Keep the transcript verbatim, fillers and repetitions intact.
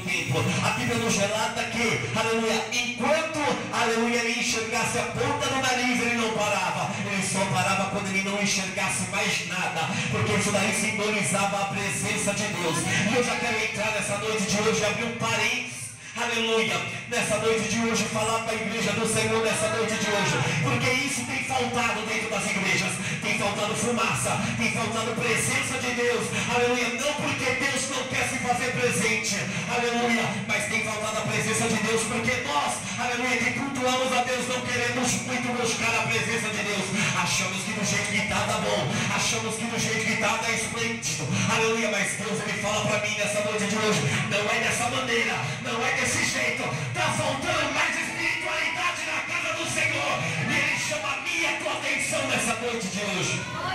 tempo. A Bíblia nos relata que, aleluia, enquanto, aleluia, ele enxergasse a ponta do nariz, ele não parava. Ele só parava quando ele não enxergasse mais nada, porque isso daí simbolizava a presença de Deus. E eu já quero entrar nessa noite de hoje, abrir um parênteses, aleluia, nessa noite de hoje, falar para a igreja do Senhor nessa noite de hoje, porque isso tem faltado dentro das igrejas, tem faltado fumaça, tem faltado presença de Deus, aleluia, não porque Deus não quer se fazer presente, aleluia, mas tem faltado a presença de Deus, porque nós, aleluia, que cultuamos a Deus, não queremos muito buscar a presença de Deus, achamos que do jeito que está, tá bom, achamos que do jeito que está, tá esplêndido, aleluia, mas Deus, ele fala para mim nessa noite de hoje, não é dessa maneira, não é desse jeito, está faltando mais espiritualidade na casa do Senhor, e Ele chama a minha e a tua atenção nessa noite de hoje.